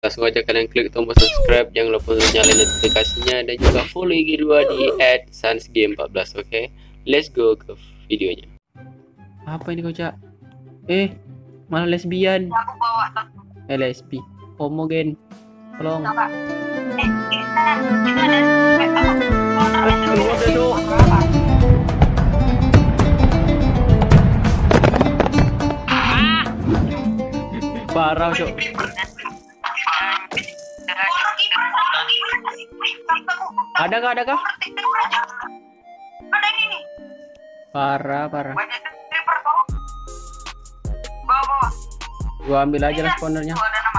Langsung aja kalian klik tombol subscribe, jangan lupa untuk nyalain notifikasinya, dan juga follow IG2 di @sansgame14. Oke, let's go ke videonya. Apa ini kocak? Malah lesbian. Aku bawa Lesbi, homogen. Tolong. kita ada Keluar deh, Dok. Parah, Cok. Adakah? Ada ini nih. Parah. Banyak creeper bawa. Bawa. Gua ambil aja lah spawnernya. Ada nama.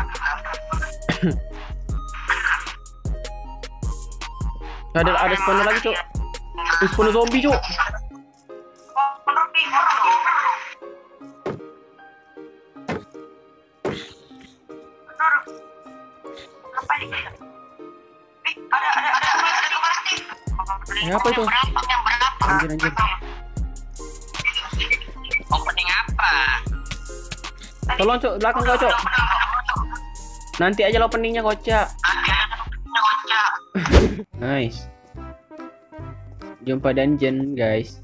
Ada spawner lagi, Cok. Spawner zombie, Cok. Apa itu? Anjir. Opening apa? Tolong, Cok, belakang kau, Cok. Nanti aja lo openingnya, kocak. Nice. Jumpa dungeon, guys.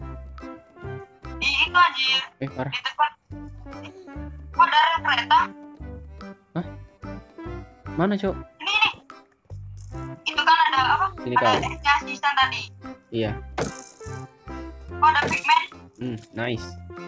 Itu anjir. Parah. Di depan. Kok ada kereta? Mana, Cok? Ini. Itu kan ada apa? Sini Ada kau. asisten tadi. Iya. Kok ada pigman? Nice.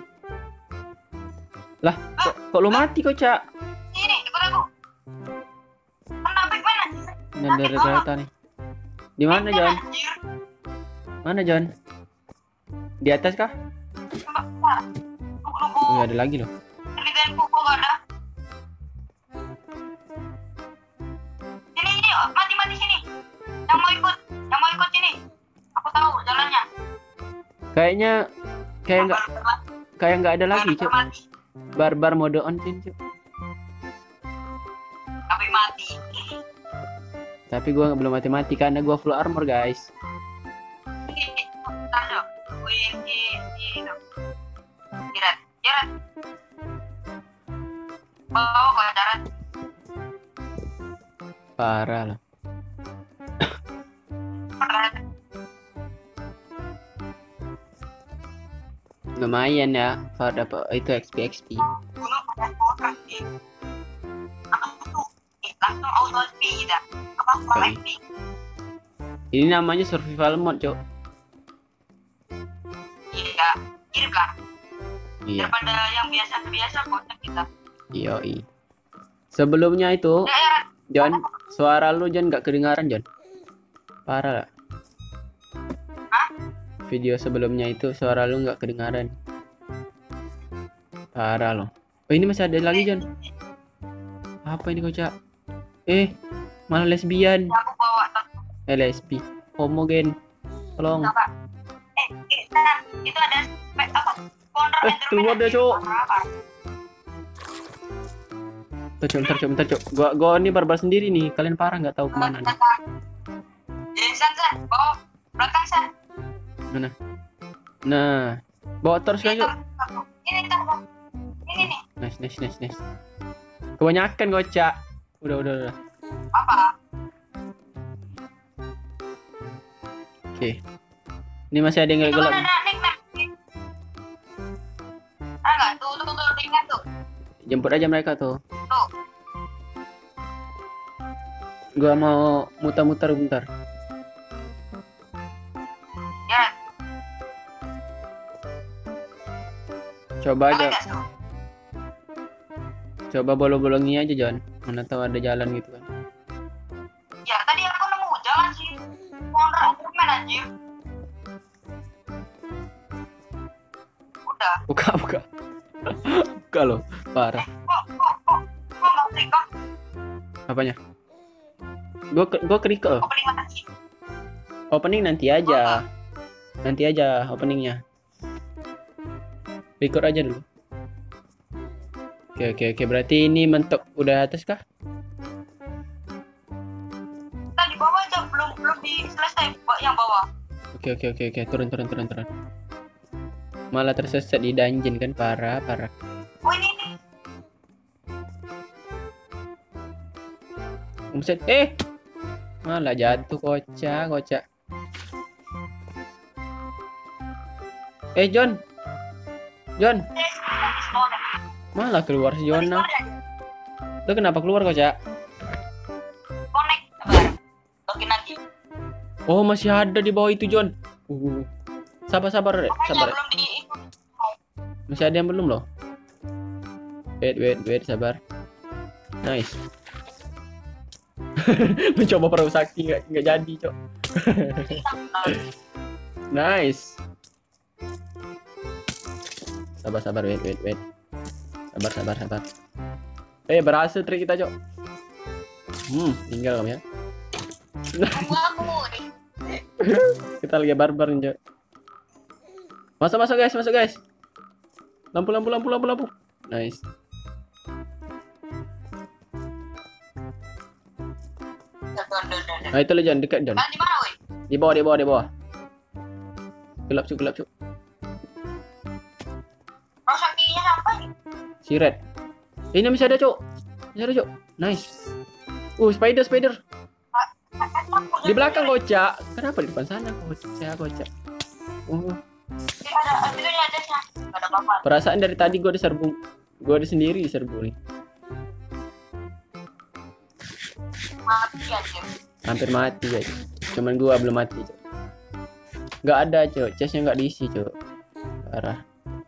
Lah, kok lu mati, kocak? Ini ikut aku. Kena pigman anjir. Ini ada kereta nih. Di mana, John? Anjir. Mana, John? Di atas kah? Nunggu. Oh, ada lagi loh. Kerjaan kok gak ada. Sini, mati sini. Yang mau ikut sini. Aku tahu jalannya. Kayaknya nggak ada lagi, Cok. Mati. Barbar mode on, Cok. Tapi mati. Tapi gua belum mati karena gua full armor, guys. Taruh. Jarat. Bawa kok jarat. Parah lah. Lumayan ya, Far dapat itu XP. Gunung kontrak sih. Langsung auto speed dah. Apa full Oke. XP? Ini namanya survival mode, Cok. Iya, mirip lah. Iya. Daripada yang biasa kocak kita. Yoi. Sebelumnya itu, Ya. John, suara lu John nggak kedengaran, John. Parah lah. Hah? Video sebelumnya itu suara lu nggak kedengaran. Parah loh. Oh, ini masih ada lagi, John. Apa ini, kocak? Malah lesbian. Aku bawa Lesbi, homogen. Tolong. apa? Itu ada apa? Kontrak Keluar deh, Cok. Bentar, Cok. Gua ini barbar sendiri nih. Kalian parah nggak tahu kemana nih. Jason, bawa belakang, San. Mana? Nah, bawa terus kan, Cok. Ini nih. Nice. Kebanyakan, kocak. Udah. Apa? Oke. Ini masih ada yang Itu kan gelap. ada nickname. Ada nggak? Tuh, nickname tuh. Jemput aja mereka tuh. Tuh. Gua mau muter-muter bentar. Ya. Coba Ada aja. nggak tuh? Coba bolong-bolongi aja, John. Mana tahu ada jalan gitu kan. Ya, tadi aku nemu jalan sih. Kontrak Enderman anjir. Udah. Buka. Buka loh. Parah. Kok nggak trigger? Apanya? Gua kerika. Opening mana sih? Opening nanti aja. Nanti aja openingnya. Record aja dulu. Oke. Berarti ini mentok udah atas kah? Tadi bawah aja belum selesai yang bawah. Oke. Turun. Malah tersesat di dungeon kan, parah. Oh ini. Buset. Malah jatuh kocak. John. Malah keluar si Jona. Lu kenapa keluar kocak? Connect, sabar. Login lagi. Oh, masih ada di bawah itu, John. Sabar. Makanya Sabar. belum diikut. Masih ada yang belum loh. Wait, sabar. Nice. Mencoba perahu sakti nggak jadi, Cok. Nice. Sabar, wait. Sabar. Berhasil trik kita, Cok. Tinggal kamu ya. Tunggu aku. Kita lagi barbar nih, Cok. Masuk guys. Lampu. Nice. Nah, itu lo John, dekat John. Di mana, woi? Di bawah. Gelap, Cuk. Rosakinya sampai. Si Red. Ini masih ada, Cuk. Nice. Spider. Di belakang kocak. Kenapa di depan sana kocak? Ada videonya aja. Enggak ada apa-apa. Perasaan dari tadi gue diserbu. Gue ada sendiri diserbu nih. Mati aja. Hampir mati, guys. Cuman gua belum mati, Cuk. Nggak ada, Cuk. Chestnya nggak diisi, Cuk. Parah.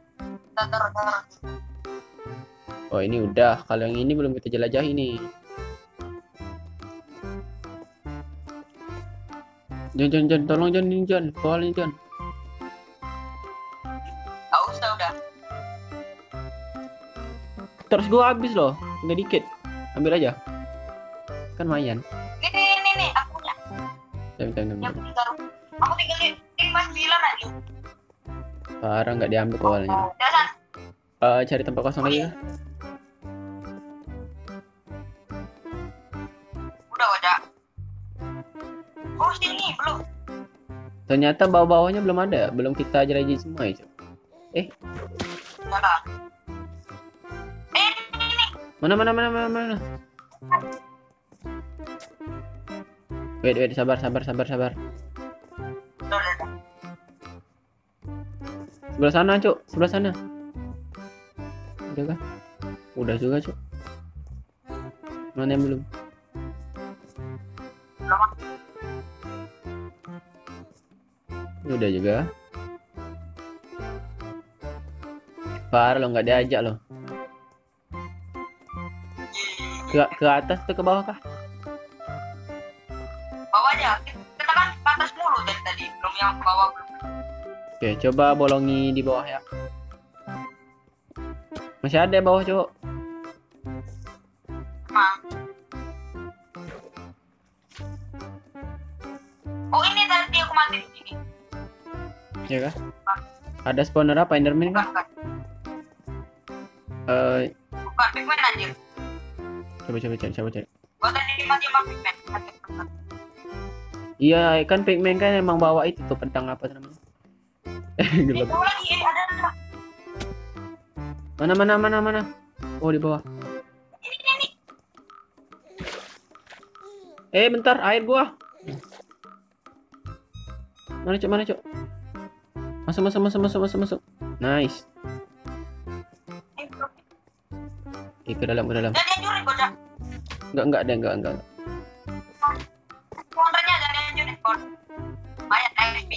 Oh, ini udah. Kalau yang ini belum kita jelajahi nih. John, tolong John. Bawalin John. Gak usah udah. Terus gua habis loh. Tinggal dikit. Ambil aja. Kan lumayan. Ini akunya. Bentar. Yang ditaruh. Aku tinggal di 5 aja. Parah nggak diambil awalnya. Dasar. Cari tempat kosong lagi ya. Udah wajah. Oh sini belum. Ternyata bawah-bawahnya belum ada. Belum kita jelajahi semua ya, Cuk. Mana? Ini. Mana? Wait, sabar. Udah. Sebelah sana, Cuk. Sebelah sana. Udah kah? Udah juga, Cuk. Mana yang belum? Udah juga. Parah lo, nggak diajak lo. Ke atas atau ke bawah kah? Bawah aja. Kita kan ke atas mulu dari tadi. Belum yang ke bawah. Oke, coba bolongi di bawah ya. Masih ada di bawah, Cuk. Emang. Oh ini tadi aku mati di sini. Ya kah? Ada spawner apa? Enderman kah? Bukan pigman anjir. Coba cari. Gua tadi mati sama pigman. Iya, kan pigman kan emang bawa itu tuh pedang apa namanya? Gelap. Itu lagi ada. Mana? Oh, di bawah. Ini. Bentar, air gua. Mana, Cuk? Masuk. Nice. Ke dalam. Jadi hancurin bocah. Enggak. Kontranya jadi hancurin kon. Mayat XP.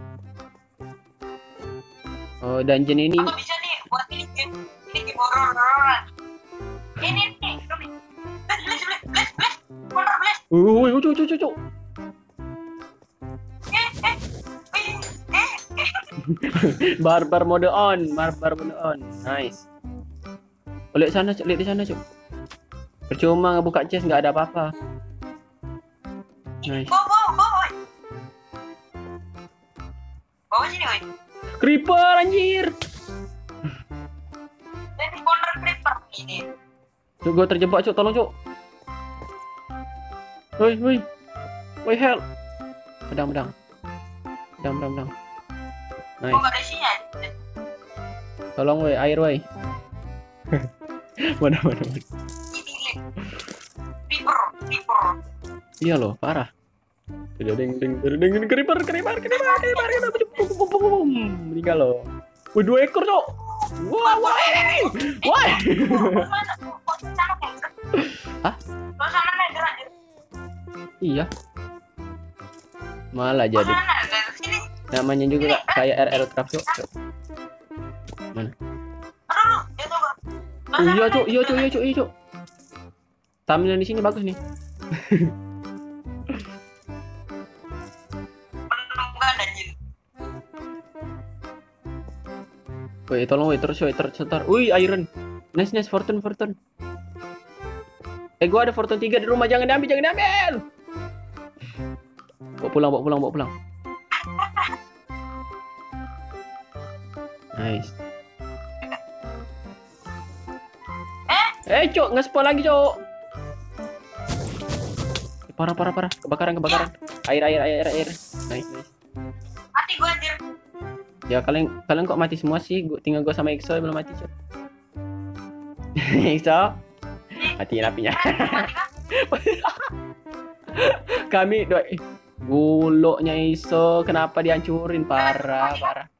Oh, dungeon ini. Aku bisa nih buat ini game horror. Ini nih. Bless. Konter bless. Cuk. Barbar mode on. Nice. Lihat di sana, Cuk. Percuma ngebuka chest, nggak ada apa-apa. Nice. Bawa sini, woi. Creeper anjir. Ini corner creeper ini. Cuk, gua terjebak, Cuk. Tolong, Cuk. Woi, help. Pedang. Nice. Kok nggak ada isinya? Tolong, woi, air, woi. Mana. Ini creeper. Creeper. Iya loh, parah. Creeper. Meninggal loh. Wih, 2 ekor, Cok. Wah. Mana? Kok sana nether? Hah? Kok sana nether aja? Iya. Malah Kok jadi. sana nether? Sini. Namanya juga kayak RR Craft, Cok. Mana? Aduh, dia tuh. Iya, Cok. Thumbnail di sini bagus nih. Menunggu anjir. Woi, tolong woi, terus setar. Wih, iron. Nice, fortune. Gua ada fortune 3 di rumah, jangan diambil. Bawa pulang. Nice. Cok, nge-spawn lagi, Cok. Parah. Kebakaran. Air. Nice. Mati gua anjir. Ya kalian kok mati semua sih? Tinggal gua sama Exo yang belum mati, Cok. Exo, matiin apinya. Kami guloknya Iso kenapa dihancurin? Parah.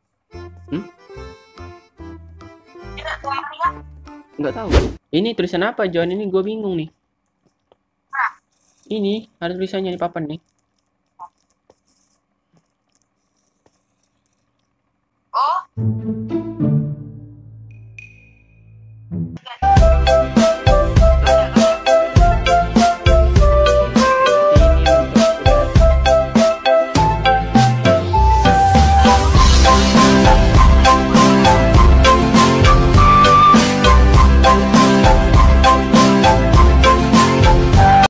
Tidak, gua mati kan? Nggak tahu. Ini tulisan apa, John? Ini gue bingung nih. Ini ada tulisannya di papan nih. Oh,